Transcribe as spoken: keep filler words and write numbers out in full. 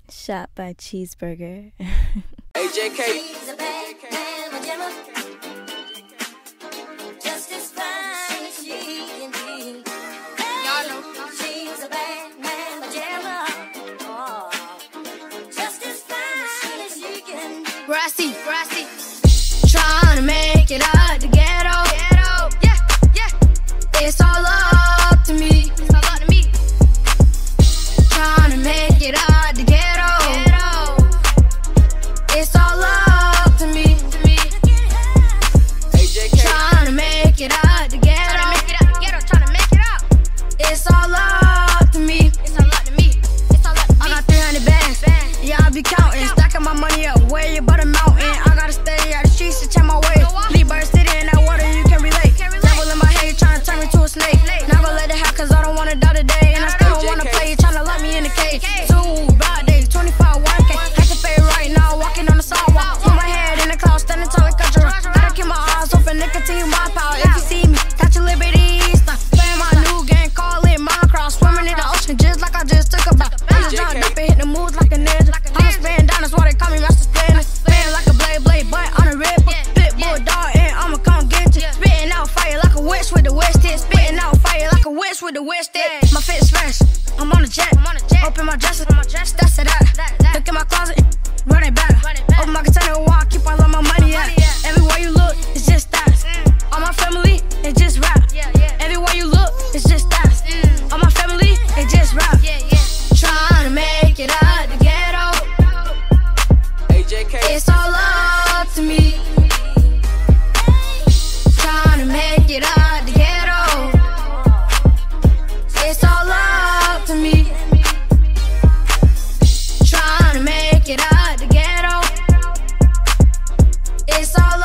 Shot by Cheeseburger. A J K. Just as fine as she can be. Y'all know she's a bad man pajama. Oh, just as fine as she can be. Grassy, grassy. Trying to make it out the ghetto. Ghetto, yeah, yeah. It's all up to me. It's all up to me. Trying to make it out the ghetto. Ghetto. It's all up to me. To me. A J K. Trying to make it out the ghetto. Trying to make it out the ghetto. Trying to make it out. It's all up to me. It's all up to me. It's all up to me. I got three hundred bands. Yeah, I be counting, stacking my money up way above the mountain. I gotta stay out the streets to check my way. Leave Bird City in that water, you can relate. Devil in my head, trying to turn me to a snake. Not gonna let it happen, cause I don't wanna die today. And I still don't wanna play, trying to lock me in the cage. Two bad days, twenty-five one K. Had to pay right now, walking on the sidewalk. Put my head in the clouds, standing tall like a giraffe. Gotta keep my eyes open and continue my power. If you see me, catch your liberties. Playing my new game, call it Minecraft. Swimming in the ocean just like I just took a bath. I just jumped up and hit the moves like a ninja. I'm spinning down, that's why they call me Master Spinner. Spinning like a blade, blade, but on a ripper. Pit bull dog, and I'ma come get you. Spitting out fire like a witch with the west tip. Spitting out fire like a witch with the west tip. My fit's fresh, I'm on a jet. Open my dresses, that's it out. Look in my closet, run it back. Open my container, walk, keep all of my money at. Everywhere you look, it's just that. All my family, it just rap. Everywhere you look, it's just that. All my family, it just rap. Trying to make it out the ghetto. A J K. It's all up to me. Trying to make it out the ghetto. It's all up to me. Trying to make it out the ghetto. It's all